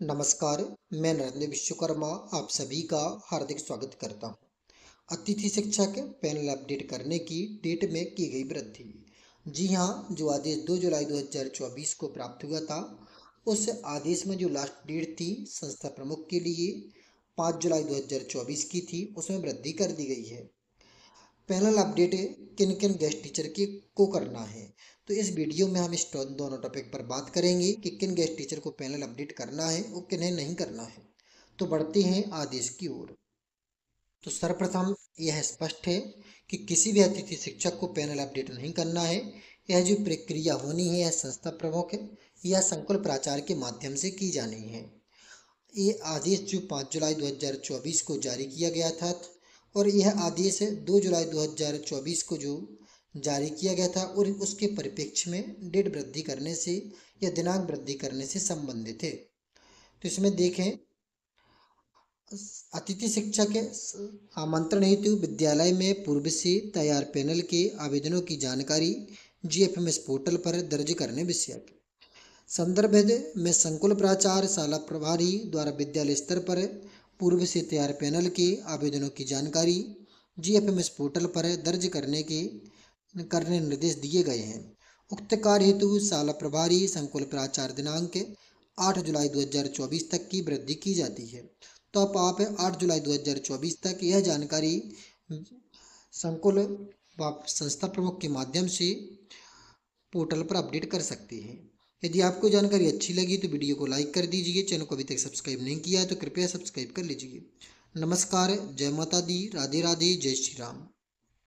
नमस्कार। मैं नरेंद्र विश्वकर्मा आप सभी का हार्दिक स्वागत करता हूं। अतिथि शिक्षक पैनल अपडेट करने की डेट में की गई वृद्धि। जी हाँ, जो आदेश 2 जुलाई 2024 को प्राप्त हुआ था, उस आदेश में जो लास्ट डेट थी संस्था प्रमुख के लिए 5 जुलाई 2024 की थी, उसमें वृद्धि कर दी गई है। पैनल अपडेट किन किन गेस्ट टीचर की को करना है, तो इस वीडियो में हम इस दोनों टॉपिक पर बात करेंगे कि किन गेस्ट टीचर को पैनल अपडेट करना है और किन्हें नहीं करना है। तो बढ़ते हैं आदेश की ओर। तो सर्वप्रथम यह स्पष्ट है कि किसी भी अतिथि शिक्षक को पैनल अपडेट नहीं करना है। यह जो प्रक्रिया होनी है, यह संस्था प्रमुख या संकुल प्राचार्य के माध्यम से की जानी है। ये आदेश जो 5 जुलाई 2024 को जारी किया गया था, और यह आदेश 2 जुलाई 2024 को जो जारी किया गया था और उसके परिप्रेक्ष्य में डेट वृद्धि करने से या दिनांक वृद्धि करने से संबंधित है। तो इसमें देखें, अतिथि शिक्षक आमंत्रण हेतु विद्यालय में पूर्व से तैयार पैनल के आवेदनों की जानकारी GFMS पोर्टल पर दर्ज करने विषय संदर्भ में संकुल प्राचार्य शाला प्रभारी द्वारा विद्यालय स्तर पर पूर्व से तैयार पैनल के आवेदनों की जानकारी GFMS पोर्टल पर दर्ज करने निर्देश दिए गए हैं। उक्त कार्य हेतु शाला प्रभारी संकुल प्राचार्य दिनांक 8 जुलाई 2024 तक की वृद्धि की जाती है। तो अब आप 8 जुलाई 2024 तक यह जानकारी संकुल संस्था प्रमुख के माध्यम से पोर्टल पर अपडेट कर सकते हैं। यदि आपको जानकारी अच्छी लगी तो वीडियो को लाइक कर दीजिए। चैनल को अभी तक सब्सक्राइब नहीं किया है तो कृपया सब्सक्राइब कर लीजिए। नमस्कार, जय माता दी, राधे राधे, जय श्री राम।